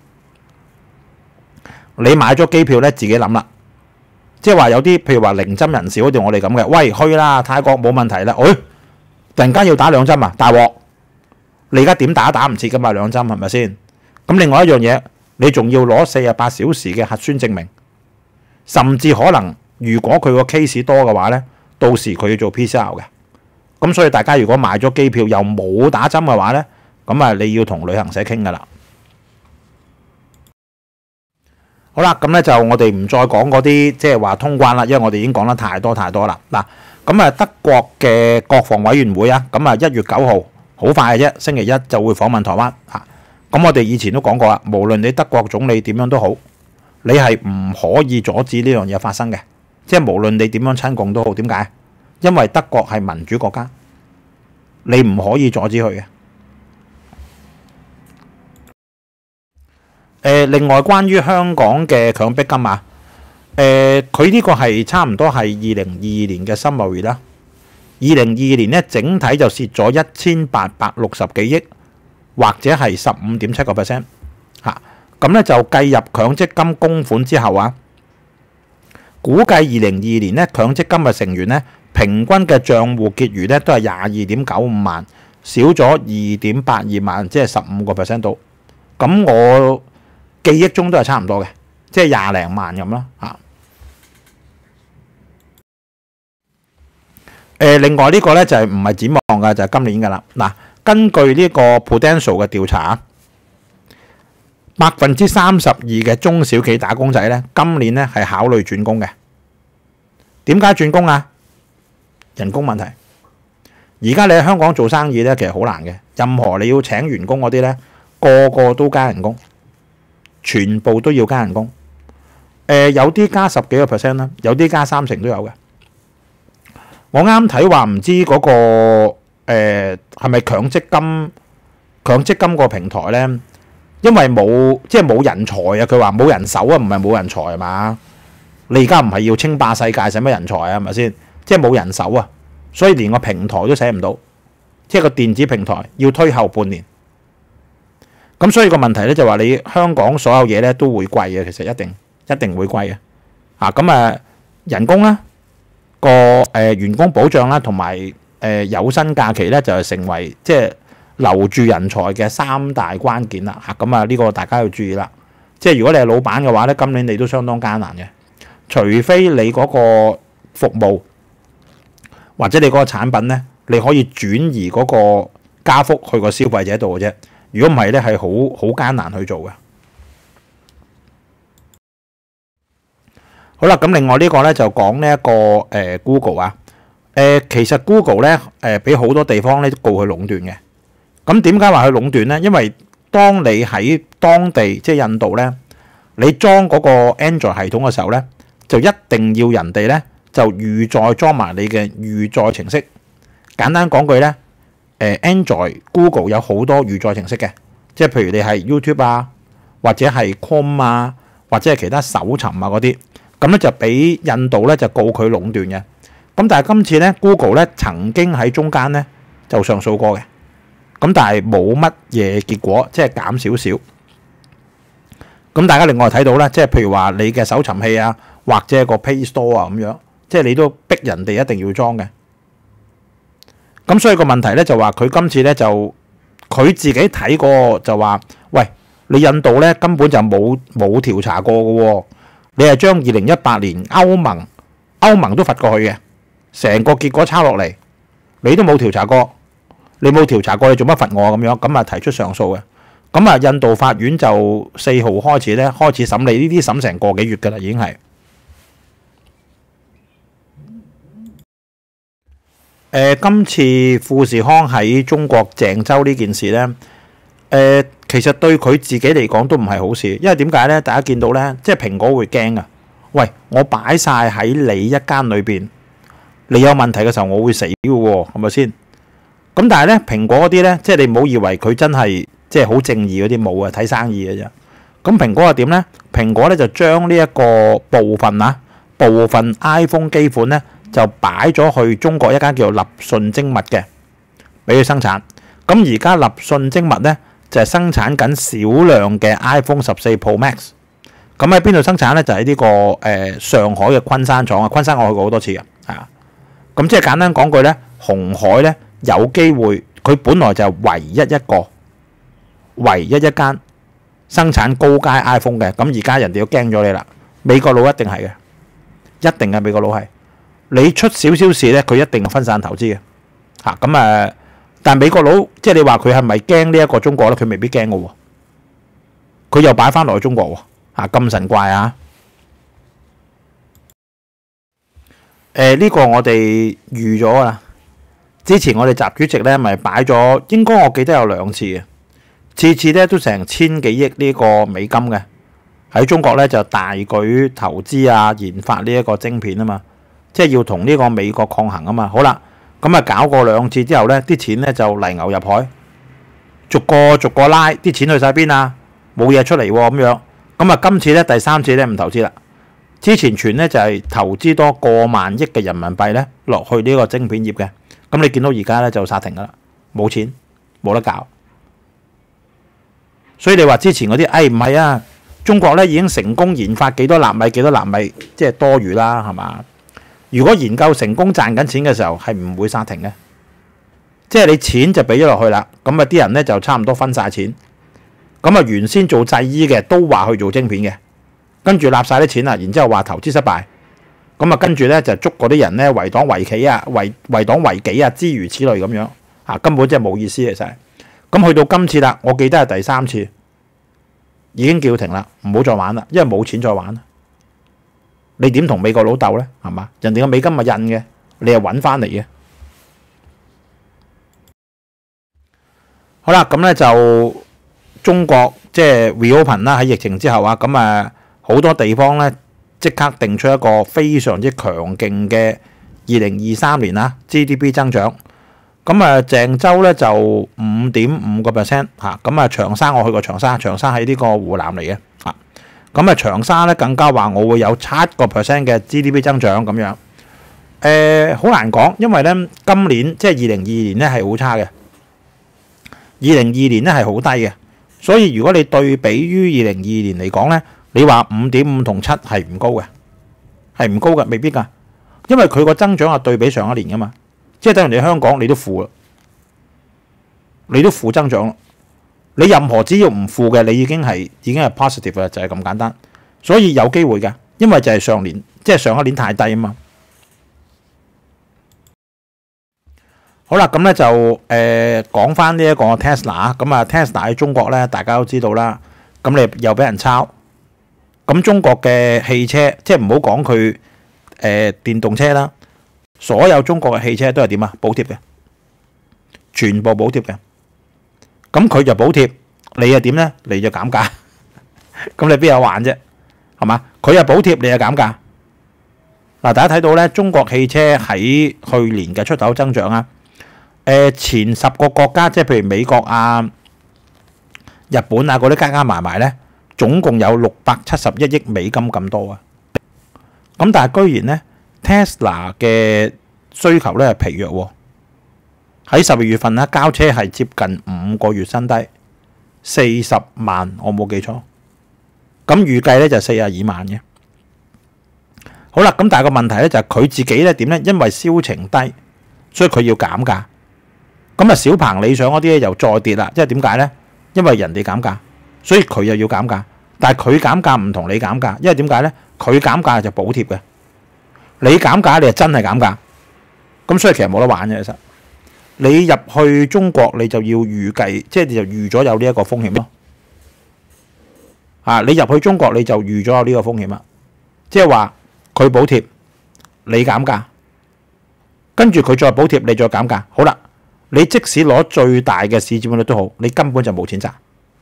你買咗機票呢，自己諗啦。即係話有啲譬如話零針人士好似我哋咁嘅，喂去啦，泰國冇問題啦。誒，突然間要打兩針啊，大鑊！你而家點打打唔切㗎嘛，兩針係咪先？咁另外一樣嘢。你仲要攞四十八小時嘅核酸證明，甚至可能如果佢個 case 多嘅話呢，到時佢要做 P C R 嘅。咁所以大家如果買咗機票又冇打針嘅話呢，咁啊你要同旅行社傾㗎啦。 好啦，咁咧就我哋唔再講嗰啲即係話通關啦，因為我哋已經講得太多太多啦。嗱，咁啊德國嘅國防委員會啊，咁啊一月九號好快嘅啫，星期一就會訪問台灣嚇。咁我哋以前都講過啦，無論你德國總理點樣都好，你係唔可以阻止呢樣嘢發生嘅，即係無論你點樣親共都好。點解？因為德國係民主國家，你唔可以阻止佢嘅。誒，另外關於香港嘅強迫金啊，誒佢呢個係差唔多係二零二二年嘅 summary 啦。二零二二年咧，整體就蝕咗一千八百六十幾億，或者係十五點七個 percent 嚇。咁咧就計入強積金供款之後啊，估計二零二二年咧強積金嘅成員咧平均嘅帳戶結餘咧都係廿二點九五萬，少咗二點八二萬，即係十五個 percent 度。咁我記憶中都係差唔多嘅，即係廿零萬咁啦嚇。誒，另外呢個咧就係唔係展望㗎，就係今年㗎啦。嗱，根據呢個 Prudential 嘅調查，百分之三十二嘅中小企打工仔咧，今年咧係考慮轉工嘅。點解轉工啊？人工問題。而家你喺香港做生意咧，其實好難嘅。任何你要請員工嗰啲咧，個個都加人工。全部都要加人工，誒、呃、有啲加十幾個 percent 啦，有啲加三成都有嘅。我啱睇話唔知嗰、那個誒係咪強積金強積金個平台咧，因為冇即係冇人才啊，佢話冇人手啊，唔係冇人才係嘛？你而家唔係要稱霸世界，使乜人才啊？係咪先？即係冇人手啊，所以連個平台都寫唔到，即係個電子平台要推後半年。咁所以個問題咧就話你香港所有嘢咧都會貴嘅，其實一定一定會貴嘅。啊，咁啊人工啦，個誒員工保障啦，同埋誒有薪假期咧就係成為即係留住人才嘅三大關鍵啦。嚇，咁啊呢個大家要注意啦。即係如果你係老闆嘅話咧，今年你都相當艱難嘅，除非你嗰個服務或者你嗰個產品咧，你可以轉移嗰個加幅去個消費者度嘅啫。如果唔係咧，係好好艱難去做嘅。好啦，咁另外呢個咧就講呢一個誒 Google 啊，誒其實 Google 咧誒俾好多地方咧都告佢壟斷嘅。咁點解話佢壟斷咧？因為當你喺當地即係印度咧，你裝嗰個 Android 系統嘅時候咧，就一定要人哋咧就預載裝埋你嘅預載程式。簡單講句咧。誒 Android Google 有好多預載程式嘅，即係譬如你係 YouTube 啊，或者係 Chrome 啊，或者係其他搜尋啊嗰啲，咁咧就俾印度咧就告佢壟斷嘅。咁但係今次咧 Google 咧曾經喺中間咧就上訴過嘅，咁但係冇乜嘢結果，即係減少少。咁大家另外睇到咧，即係譬如話你嘅搜尋器啊，或者個 Play Store 啊咁樣，即係你都逼人哋一定要裝嘅。咁所以個問題咧就話佢今次咧就佢自己睇過就話，喂，你印度咧根本就冇冇調查過嘅喎，你係將二零一八年歐盟歐盟都罰過去嘅，成個結果抄落嚟，你都冇調查過，你冇調查過，你做乜罰我咁樣？咁啊提出上訴嘅，咁啊印度法院就四號開始咧開始審理呢啲，審成個幾月㗎啦，已經係。誒、呃、今次富士康喺中國鄭州呢件事咧，誒、呃、其實對佢自己嚟講都唔係好事，因為點解咧？大家見到咧，即係蘋果會驚啊！喂，我擺晒喺你一間裏邊，你有問題嘅時候，我會死嘅喎，係咪先？咁但係咧，蘋果嗰啲咧，即係你唔好以為佢真係即係好正義嗰啲，冇啊，睇生意嘅啫。咁蘋果係點咧？蘋果咧就將呢一個部分啊，部分 iPhone 機款咧。就擺咗去中國一間叫做立訊精密嘅，俾佢生產。咁而家立訊精密咧就係生產緊少量嘅 iPhone 十四 Pro Max。咁喺邊度生產咧？就喺呢個誒上海嘅昆山廠啊。昆山我去過好多次嘅，係啊。咁即係簡單講句咧，鴻海咧有機會，佢本來就係唯一一個、唯一一間生產高階 iPhone 嘅。咁而家人哋都驚咗你啦，美國佬一定係嘅，一定係美國佬係。你出少少事咧，佢一定分散投資嘅嚇。咁誒，但美國佬即係你話佢係咪驚呢一個中國咧？佢未必驚嘅喎，佢又擺翻落去中國喎啊，咁神怪啊！誒呢個我哋預咗啦。之前我哋習主席咧咪擺咗，應該我記得有兩次嘅，次次咧都成千幾億呢個美金嘅，喺中國咧就大舉投資啊，研發呢一個晶片啊嘛，即係要同呢個美國抗衡啊嘛。好啦，咁啊搞過兩次之後咧，啲錢咧就泥牛入海，逐個逐個拉，啲錢去晒邊啊？冇嘢出嚟喎咁樣。咁啊今次咧第三次咧唔投資啦。之前傳咧就係投資多過萬億嘅人民幣咧落去呢個晶片業嘅，咁你見到而家咧就殺停噶啦，冇錢冇得搞。所以你話之前嗰啲，誒唔係啊，中國咧已經成功研發幾多納米幾多納米，即係多餘啦，係嘛？如果研究成功賺緊錢嘅時候，係唔會殺停嘅，即係你錢就俾咗落去啦，咁啊啲人咧就差唔多分晒錢，咁啊原先做製衣嘅都話去做晶片嘅。跟住納晒啲錢啦，然之後話投資失敗，咁啊跟住咧就捉嗰啲人咧為黨為己啊，為為黨為己啊，之如此類咁樣啊，根本真係冇意思其實。咁去到今次啦，我記得係第三次已經叫停啦，唔好再玩啦，因為冇錢再玩啦。你點同美國佬鬥咧？係嘛？人哋個美金咪印嘅，你係揾翻嚟嘅。好啦，咁咧就中國即係 reopen 啦，喺疫情之後啊，咁啊。好多地方咧即刻定出一個非常之強勁嘅二零二三年啦 G D P 增長。咁啊，鄭州咧就五點五個 percent 嚇。咁啊，長沙我去過長沙，長沙喺呢個湖南嚟嘅嚇。咁啊，長沙咧更加話我會有七個 percent 嘅 G D P 增長咁樣。誒，好難講，因為咧今年即係二零二二年咧係好差嘅，二零二二年咧係好低嘅。所以如果你對比於二零二二年嚟講咧，你話五點五同七係唔高嘅，係唔高嘅，未必㗎，因為佢個增長係對比上一年㗎嘛，即係等於你香港你都負啦，你都負增長咯。你任何只要唔負嘅，你已經係已經係 positive 啦，就係咁簡單。所以有機會㗎，因為就係上年即係上一年太低啊嘛。好啦，咁咧就誒講翻呢一個 Tesla，咁啊 Tesla 喺中國咧大家都知道啦，咁你又俾人抄。咁中國嘅汽車，即係唔好講佢誒電動車啦，所有中國嘅汽車都係點啊？補貼嘅，全部補貼嘅。咁佢就補貼，你又點咧？你就減價。咁你邊有玩啫？係嘛？佢又補貼，你又減價。嗱，大家睇到咧，中國汽車喺去年嘅出口增長啊，誒前十個國家，即係譬如美國啊、日本啊嗰啲加加埋埋咧。總共有六百七十一億美金咁多啊！咁但係居然咧 ，Tesla 嘅需求咧係疲弱喎。喺十二月份咧，交車係接近五個月新低，四十萬，我冇記錯。咁預計咧就四十二萬嘅。好啦，咁但係個問題咧就係佢自己咧點咧？因為銷情低，所以佢要減價。咁啊，小鵬理想嗰啲咧又再跌啦，即係點解咧？因為人哋減價，所以佢又要減價。但係佢減價唔同你減價，因為點解咧？佢減價就補貼嘅，你減價你係真係減價，咁所以其實冇得玩嘅。其實你入去中國你就要預計，即係你就預咗有呢一個風險咯。啊，你入去中國你就預咗有呢個風險啦，即係話佢補貼你減價，跟住佢再補貼你再減價。好啦，你即使攞最大嘅市佔率都好，你根本就冇錢賺。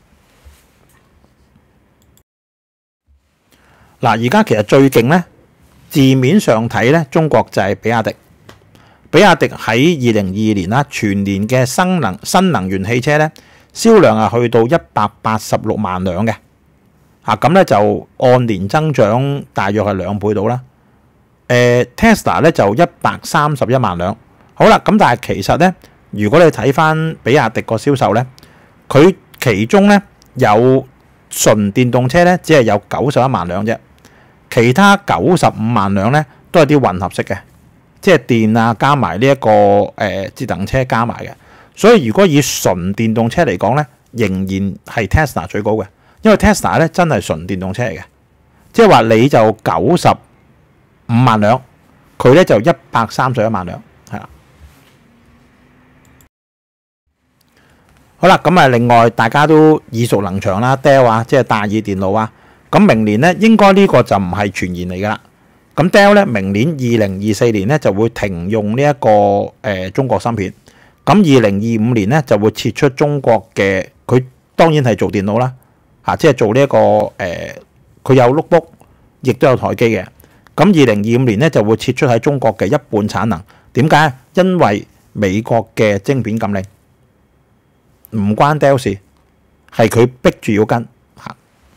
嗱，而家其實最勁咧，字面上睇咧，中國就係比亞迪。比亞迪喺二零二二年啦，全年嘅新能新能源汽車咧銷量係去到一百八十六萬輛嘅，啊咁咧就按年增長大約係兩倍到啦。誒 Tesla 咧就一百三十一萬輛。好啦，咁但係其實咧，如果你睇翻比亞迪個銷售咧，佢其中咧有純電動車咧，只係有九十一萬輛啫。其他九十五萬輛咧，都係啲混合式嘅，即係電啊加埋呢一個誒智能車加埋嘅。所以如果以純電動車嚟講咧，仍然係 Tesla 最高嘅，因為 Tesla 咧真係純電動車嚟嘅，即係話你就九十五萬輛，佢咧就一百三十一萬輛，係啦。好啦，咁啊，另外大家都耳熟能詳啦 ，Dell 啊，即係戴爾電腦啊。 咁明年咧應該呢個就唔係傳言嚟㗎啦。咁 Dell 咧明年二零二四年咧就會停用呢、這、一個誒、呃、中國芯片。咁二零二五年咧就會撤出中國嘅，佢當然係做電腦啦，嚇、啊，即係做呢、這、一個誒，佢、呃、有 notebook，亦都有台機嘅。咁二零二五年咧就會撤出喺中國嘅一半產能。點解？因為美國嘅晶片禁令，唔關 Dell 事，係佢逼住要跟嚇。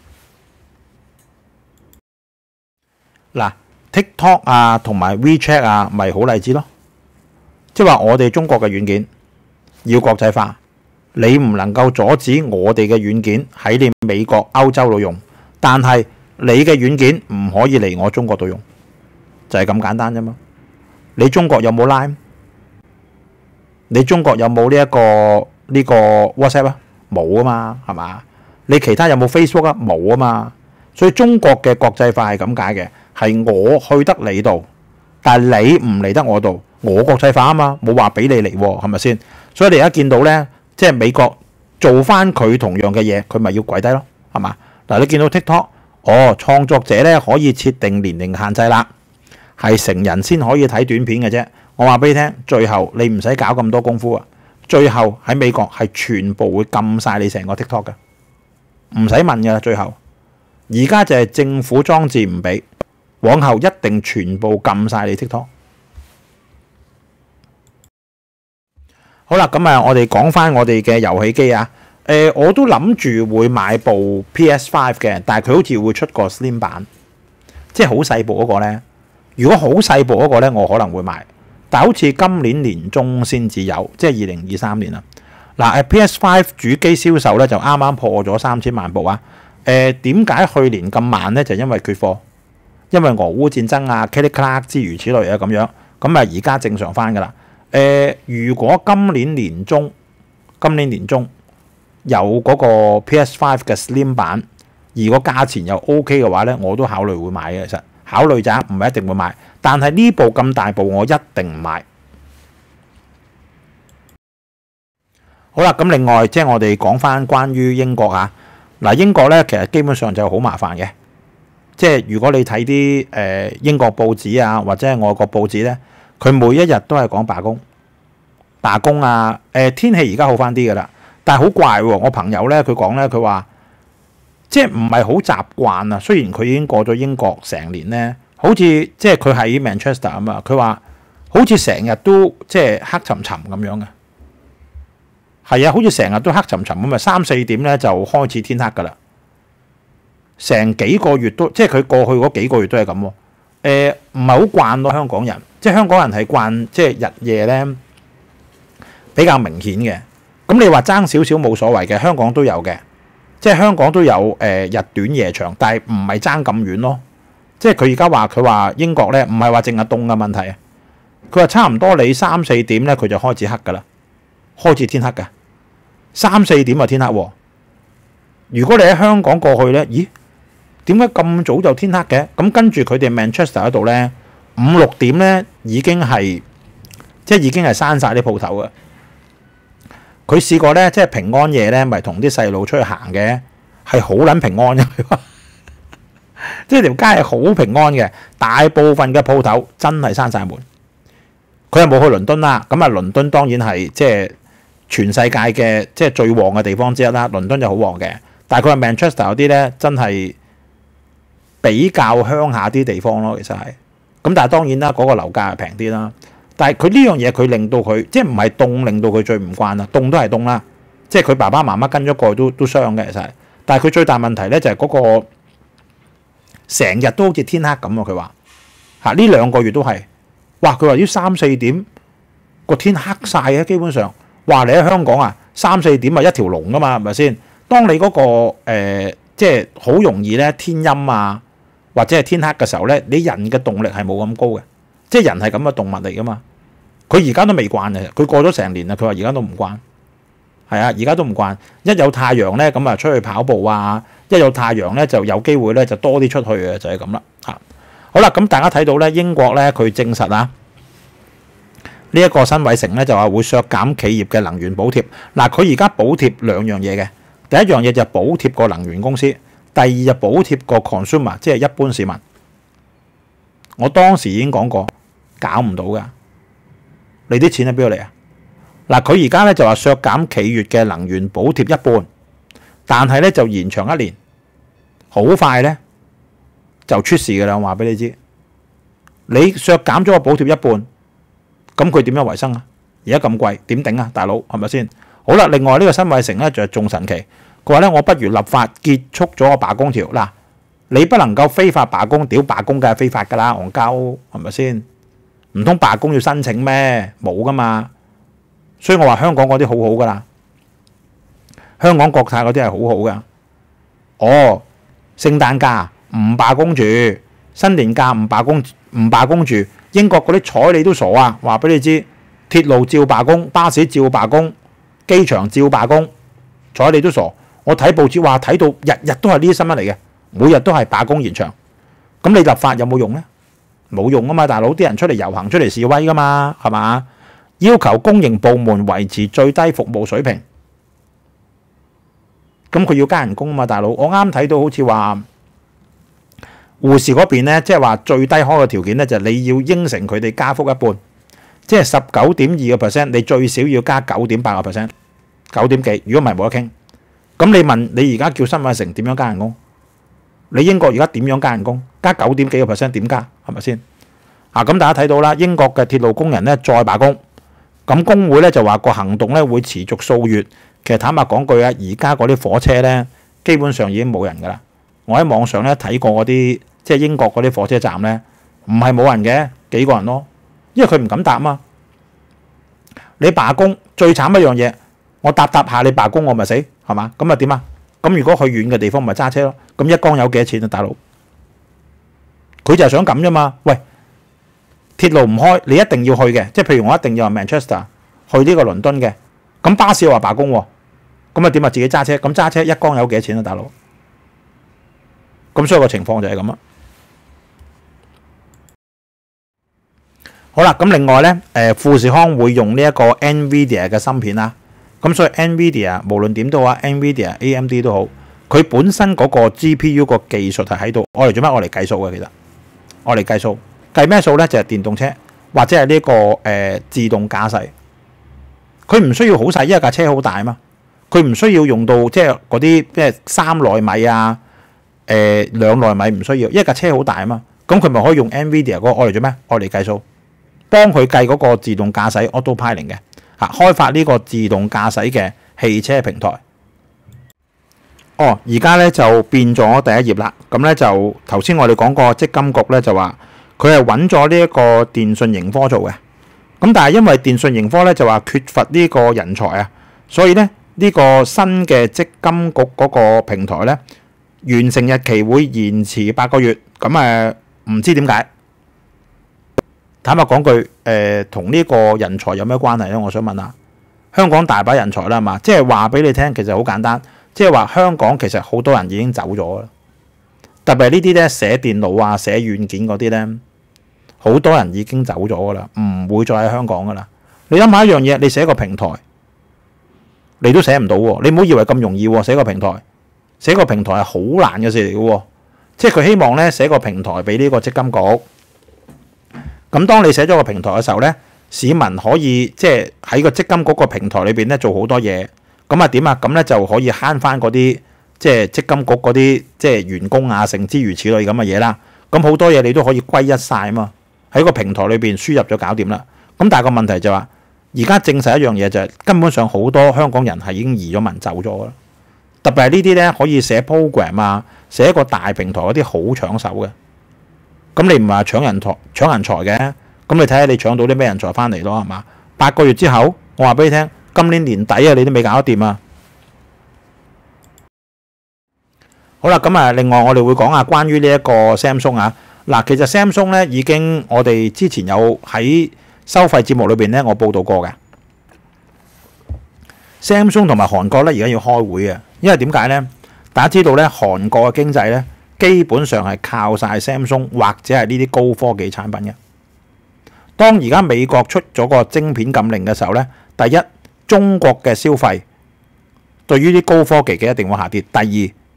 嗱、啊、TikTok 啊同埋 WeChat 啊，咪好例子咯。即係話我哋中國嘅軟件要國際化，你唔能夠阻止我哋嘅軟件喺你美國、歐洲度用，但係你嘅軟件唔可以嚟我中國度用，就係咁簡單啫嘛。你中國有冇 Line？ 你中國有冇呢一個呢個 WhatsApp 啊？冇啊嘛，係嘛？你其他有冇 Facebook 啊？冇啊嘛。所以中國嘅國際化係咁解嘅，係我去得你度，但係你唔嚟得我度。我國際化啊嘛，冇話俾你嚟喎，係咪先？所以你而家見到咧，即係美國做翻佢同樣嘅嘢，佢咪要跪低咯，係嘛？嗱，你見到 TikTok， 哦，創作者咧可以設定年齡限制啦，係成人先可以睇短片嘅啫。我話俾你聽，最後你唔使搞咁多功夫啊，最後喺美國係全部會禁晒你成個 TikTok 嘅，唔使問㗎啦。最後而家就係政府裝置唔俾，往後一定全部禁晒你 TikTok。好啦，咁啊，我哋講翻我哋嘅遊戲機啊。誒、呃，我都諗住會買部 P S 五 嘅，但係佢好似會出個 Slim 版，即係好細部嗰個咧。如果好細部嗰個咧，我可能會買，但係好似今年年中先至有，即係二零二三年啦。嗱，誒 P S 五 主機銷售咧就啱啱破咗三千萬部啊。誒、呃，點解去年咁慢咧？就因為缺貨，因為俄烏戰爭啊、Click Clack 之如此類啊咁樣。咁啊，而家正常翻噶啦。誒、呃，如果今年年中，今年年中有嗰個 P S 五 嘅 Slim 版，而個價錢又 OK 嘅話咧，我都考慮會買嘅。其實考慮咋，唔係一定會買。但係呢部咁大部，我一定唔買。好啦，咁另外即係我哋講翻關於英國啊，嗱，英國咧其實基本上就好麻煩嘅。即係如果你睇啲誒英國報紙啊，或者係外國報紙咧。佢每一日都係講罷工，罷工啊！誒、呃、天氣而家好翻啲㗎啦，但係好怪喎。我朋友咧，佢講咧，佢話即係唔係好習慣啊。雖然佢已經過咗英國成年咧，好似即係佢喺 Manchester 啊嘛。佢話好似成日都即係黑沉沉咁樣嘅，係啊，好似成日都黑沉沉咁啊。三四點咧就開始天黑㗎啦，成幾個月都即係佢過去嗰幾個月都係咁喎。誒唔係好慣咯，香港人。即係香港人係慣即係日夜咧比較明顯嘅。咁你話爭少少冇所謂嘅，香港都有嘅。即係香港都有誒、呃、日短夜長，但係唔係爭咁遠咯。即係佢而家話佢話英國咧唔係話淨係凍嘅問題啊。佢話差唔多你三四點咧佢就開始黑㗎啦，開始天黑㗎。三四點就天黑喎。如果你喺香港過去咧，咦？點解咁早就天黑嘅？咁跟住佢哋 Manchester 嗰度咧。五六點咧已經係即係已經係閂晒啲鋪頭嘅。佢試過咧，即係平安夜咧，咪同啲細路出去行嘅，係好撚平安嘅。即係條街係好平安嘅，大部分嘅鋪頭真係閂晒門。佢又冇去倫敦啦，咁啊倫敦當然係即係全世界嘅即係最旺嘅地方之一啦。倫敦就好旺嘅，但係佢話 Manchester 嗰啲咧真係比較鄉下啲地方咯，其實係。咁但係當然啦，嗰個樓價係平啲啦。但係佢呢樣嘢佢令到佢即係唔係凍令到佢最唔慣啦，凍都係凍啦。即係佢爸爸媽媽跟咗過去都都傷嘅其實係。但係佢最大問題咧就係嗰個成日都好似天黑咁啊！佢話嚇呢兩個月都係，哇！佢話要三四點個天黑晒嘅，基本上話你喺香港啊，三四點啊一條龍噶嘛，係咪先？當你嗰個誒即係好容易咧天陰啊〜或者係天黑嘅時候咧，你人嘅動力係冇咁高嘅，即係人係咁嘅動物嚟噶嘛。佢而家都未慣嘅，佢過咗成年啦。佢話而家都唔慣，係啊，而家都唔慣。一有太陽咧，咁啊出去跑步啊；一有太陽咧，就有機會咧就多啲出去嘅，就係咁啦嚇。好啦，咁大家睇到咧，英國咧佢證實啊，呢一個辛偉誠咧就話會削減企業嘅能源補貼。嗱，佢而家補貼兩樣嘢嘅，第一樣嘢就係補貼個能源公司。 第二就補貼個 consumer， 即係一般市民。我當時已經講過，搞唔到㗎。你啲錢喺邊度嚟啊？嗱，佢而家咧就話削減企業嘅能源補貼一半，但係咧就延長一年，好快咧就出事㗎啦！我話俾你知，你削減咗個補貼一半，咁佢點樣維生啊？而家咁貴，點頂啊？大佬係咪先？好啦，另外呢個辛偉誠咧就係仲神奇，佢話咧我不如立法結束咗個罷工條。嗱，你不能夠非法罷工，屌罷工梗係非法㗎啦，戇鳩係咪先？唔通罷工要申請咩？冇㗎嘛。所以我話香港嗰啲好好㗎啦，香港國泰嗰啲係好好㗎。哦，聖誕假唔罷工住，新年假唔罷工唔罷工住，英國嗰啲睬你都傻啊！話俾你知，鐵路照罷工，巴士照罷工，機場照罷工，睬你都傻。我睇報紙話睇到日日都係呢啲新聞嚟嘅，每日都係罷工延長。咁你立法有冇用呢？冇用啊嘛，大佬，啲人出嚟遊行出嚟示威㗎嘛，係嘛？要求公營部門維持最低服務水平，咁佢要加人工啊嘛，大佬。我啱睇到好似話護士嗰邊咧，即係話最低開嘅條件咧，就係你要應承佢哋加幅一半，即係十九點二個 percent， 你最少要加九點八個 percent， 九點幾。如果唔係冇得傾。咁你問你而家叫辛偉誠點樣加人工？你英國而家點樣加人工？加九點幾個 percent 點加？係咪先？啊，咁大家睇到啦，英國嘅鐵路工人咧再罷工。咁工會咧就話個行動咧會持續數月。其實坦白講句啊，而家嗰啲火車咧基本上已經冇人㗎啦。我喺網上咧睇過嗰啲即係英國嗰啲火車站咧，唔係冇人嘅，幾個人咯。因為佢唔敢搭嘛。你罷工最慘一樣嘢，我搭搭下你罷工我咪死係嘛？咁啊點啊？咁如果去遠嘅地方咪揸車咯。咁一缸油幾多錢啊，大佬？佢就係想咁啫嘛。喂！鐵路唔開，你一定要去嘅，即係譬如我一定要由 Manchester 去呢個倫敦嘅，咁巴士又話罷工喎，咁啊點啊？自己揸車，咁揸車一缸油幾多錢啊，大佬？咁所以個情況就係咁啦。好啦，咁另外咧，誒富士康會用呢一個 NVIDIA 嘅芯片啦，咁所以 NVIDIA 無論點都好啊 ，NVIDIA、A M D 都好，佢本身嗰個 G P U 個技術係喺度，我嚟做乜？我嚟計數嘅，其實我嚟計數。計咩數咧？就係電動車或者係呢個誒自動駕駛，佢唔需要好細，因為架車好大嘛。佢唔需要用到即係嗰啲即係三納米啊，誒兩納米唔需要，因為架車好大啊嘛。咁佢咪可以用 NVIDIA 嗰個愛嚟做咩？愛嚟計數，幫佢計嗰個自動駕駛 autopilot 嘅嚇，開發呢個自動駕駛嘅汽車平台。哦，而家咧就變咗第一頁啦。咁咧就頭先我哋講過積金局咧就話。佢係揾咗呢一個電訊盈科做嘅，咁但係因為電訊盈科咧就話缺乏呢個人才啊，所以咧呢個新嘅積金局嗰個平台咧完成日期會延遲八個月，咁誒唔知點解？坦白講句，誒同呢個人才有咩關係咧？我想問下，香港大把人才啦，係嘛？即係話俾你聽，其實好簡單，即係話香港其實好多人已經走咗啦，特別係呢啲咧寫電腦啊、寫軟件嗰啲咧。好多人已經走咗㗎啦，唔會再喺香港㗎啦。你諗下一樣嘢，你寫個平台，你都寫唔到喎。你唔好以為咁容易喎，寫個平台，寫個平台係好難嘅事嚟嘅喎。即係佢希望咧寫個平台俾呢個積金局。咁當你寫咗個平台嘅時候咧，市民可以即係喺個積金局個平台裏邊咧做好多嘢。咁啊點啊？咁咧就可以慳翻嗰啲即係積金局嗰啲即係員工啊，成之如此類咁嘅嘢啦。咁好多嘢你都可以歸一晒啊嘛。喺個平台裏邊輸入咗搞掂啦，咁但係個問題就係話，而家證實一樣嘢就係根本上好多香港人係已經移咗民走咗啦，特別係呢啲咧可以寫 program 啊，寫一個大平台嗰啲好搶手嘅，咁你唔係話搶人才搶人才嘅，咁你睇下你搶到啲咩人才翻嚟咯，係嘛？八個月之後，我話俾你聽，今年年底啊，你都未搞得掂啊！好啦，咁啊，另外我哋會講下關於呢一個 Samsung 啊。嗱，其實 Samsung 咧已經我哋之前有喺收費節目裏邊咧，我報道過嘅。Samsung 同埋韓國咧而家要開會啊，因為點解咧？大家知道咧，韓國嘅經濟咧基本上係靠晒 Samsung 或者係呢啲高科技產品嘅。當而家美國出咗個晶片禁令嘅時候咧，第一，中國嘅消費對於啲高科技嘅一定會下跌；第二，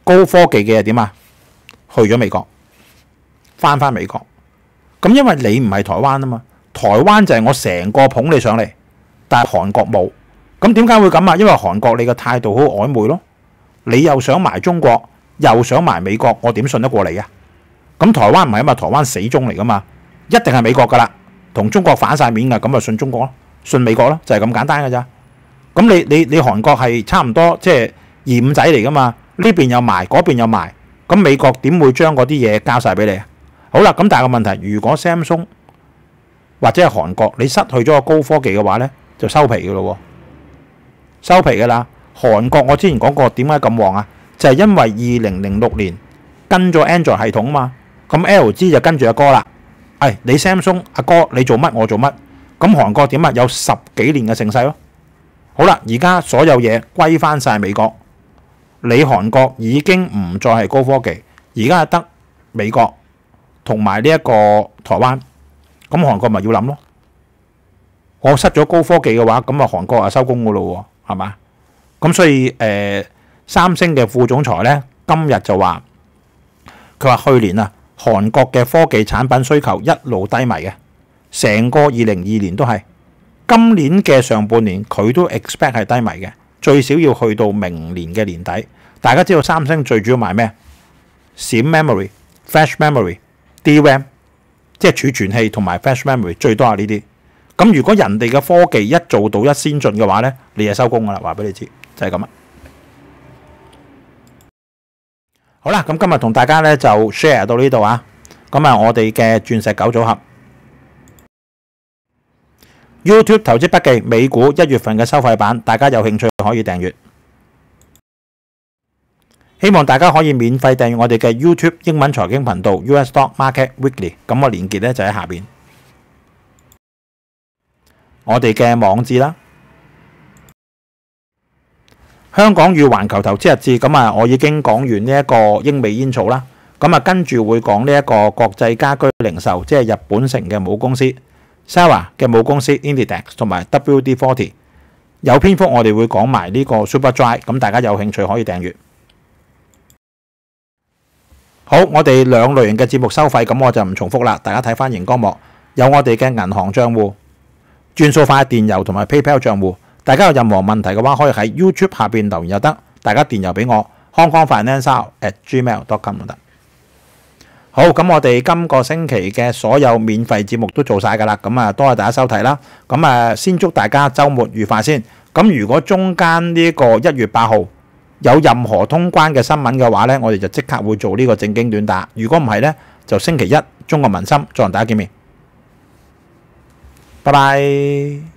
高科技嘅係點啊？去咗美國，翻翻美國。咁因為你唔係台灣啊嘛，台灣就係我成個捧你上嚟，但係韓國冇。咁點解會咁啊？因為韓國你嘅態度好曖昧咯，你又想埋中國，又想埋美國，我點信得過你啊？咁台灣唔係啊嘛，台灣死忠嚟噶嘛，一定係美國噶啦，同中國反晒面噶，咁就信中國咯，信美國咯，就係咁簡單噶咋。咁你你你韓國係差唔多即係二五仔嚟噶嘛，呢邊又埋，嗰邊又埋，咁美國點會將嗰啲嘢交晒俾你啊？好啦，咁但係個問題，如果 Samsung 或者係韓國你失去咗個高科技嘅話呢，就收皮噶咯，收皮噶啦。韓國我之前講過點解咁旺啊？就係因為二零零六年跟咗 Android 系統啊嘛，咁 L G 就跟住阿哥啦。誒，你 Samsung 阿哥你做乜我做乜，咁韓國點啊？有十幾年嘅盛世咯。好啦，而家所有嘢歸翻晒美國，你韓國已經唔再係高科技，而家係得美國同埋呢一個台灣，咁韓國咪要諗咯。我失咗高科技嘅話，咁啊韓國啊收工噶咯喎，係嘛？咁所以誒、呃，三星嘅副總裁咧今日就話，佢話去年啊韓國嘅科技產品需求一路低迷嘅，成個二零二二年都係。今年嘅上半年佢都 expect 係低迷嘅，最少要去到明年嘅年底。大家知道三星最主要賣咩？閃 memory、flash memory、D RAM， 即係儲存器同埋 flash memory 最多係呢啲。咁如果人哋嘅科技一做到一先進嘅話呢，你就收工噶啦，話俾你知就係咁啦。好啦，咁今日同大家呢就 share 到呢度啊。咁啊，我哋嘅鑽石九組合。YouTube 投資筆記美股一月份嘅收費版，大家有興趣可以訂閱。希望大家可以免費訂閱我哋嘅 YouTube 英文財經頻道 U S Stock Market Weekly， 咁個連結咧就喺下邊。我哋嘅網誌啦，香港與環球投資日誌，咁啊我已經講完呢一個英美煙草啦，咁啊跟住會講呢一個國際家居零售，即係日本城嘅母公司Sara 嘅母公司 Inditex 同埋 W D 四十，有篇幅我哋會講埋呢個 Superdry， 咁大家有興趣可以訂閱。好，我哋兩類型嘅節目收費，咁我就唔重複啦，大家睇翻熒光幕，有我哋嘅銀行賬戶、轉數快電郵同埋 PayPal 賬戶。大家有任何問題嘅話，可以喺 YouTube 下邊留言又得，大家電郵俾我 hong kong finance at gmail dot com 都得。好，咁我哋今個星期嘅所有免費節目都做晒㗎啦，咁啊多謝大家收睇啦。咁啊先祝大家週末愉快先。咁如果中間呢個一月八號有任何通關嘅新聞嘅話呢，我哋就即刻會做呢個正經短打。如果唔係呢，就星期一中國民心再同大家見面。拜拜。